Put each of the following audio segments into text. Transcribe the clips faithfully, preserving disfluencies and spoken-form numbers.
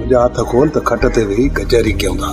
तुझा हाथ खोल तो खट ते वेही गजरी क्यों था।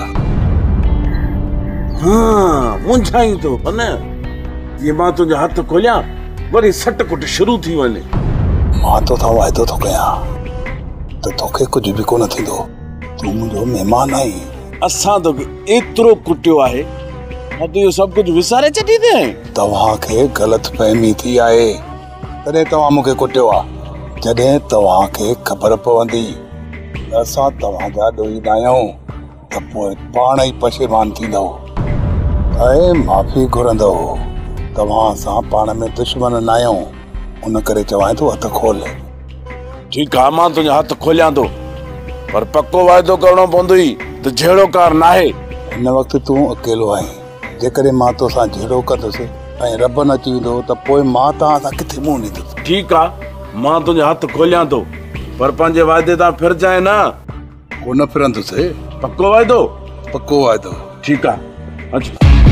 हाँ मुंझाई तो न ये मां तुझा हाथ खोलिया वरी सट कुट शुरू थी वने। मां तो था वायदो तो कया तो तोखे कुछ भी कोन थींदो। तू मुझो मेहमान आई। असां तो एतरो कुटियो आहे हां तो यो सब कुछ विसारे छडी दे। तव्हां के गलत फहमी थी आए तदे तव्हां मुके कुटियो आ। जदे तव्हां के खबर पवंदी असां तव्हां जा ॾोहींदा आहियूं त पोइ पाण ई पशेमान थींदो ऐं माफ़ी घुरंदो। तव्हां सां पाण में दुश्मन न आहियूं उन करे चवां थो हथ खोल। ठीक आहे मां तुंहिंजा हथ खोलियां थो पर पक्को वाइदो करणो पवंदो ई त जहिड़ो कार नाहे। हिन वक़्तु तूं अकेलो आहीं। जेकॾहिं मां तोसां जहिड़ो कंदुसि ऐं रब न अची वेंदो त पोइ मां तव्हां सां किथे मुंहुं ॾींदुसि। ठीक आहे मां तुंहिंजा हथ खोलियां थो पर पंहिंजे वाइदे तां फिरजाए न। कोन फिरंदुसि। पक्को वाइदो? पक्को वाइदो। ठीक आहे अच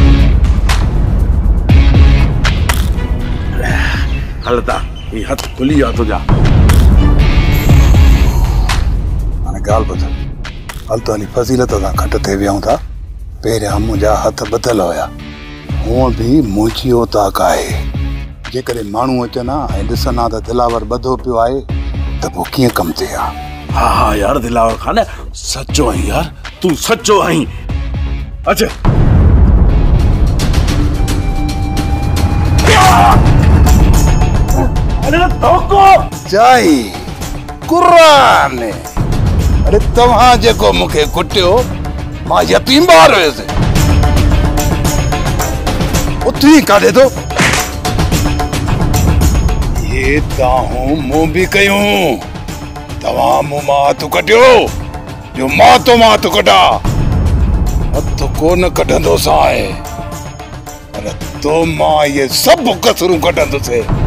हलता ये हथ खुली आ तुझा। हाणे ॻाल्हि ॿुध। हल तो हली फज़ीलत सां खट ते वियूं था। पहिरियां मुंहिंजा हथ ॿधल हुया हूअं बि मुंहिंजी ताक़त आहे। जेकॾहिं माण्हू अचनि हा ऐं ॾिसनि हा त दिलावर ॿधो पियो आहे त पोइ कीअं कमु थिए हा। हाँ हाँ यार दिलावर खान सच्चो आई यार तू सच्चो आई। अच्छा अरे धोको जाई कुरान अरे तव्हां जेको मूंखे कुटियो मां यतीम ॿार हुयुसि उथी काढे थो। ये ताहूं मूं बि कयूं। तव्हां मूं मां हथ कटियो जो मां तो मां हथ कढा हथ कोन कढंदो सां पर तो मां ये सभु कसरूं कढंदुसि।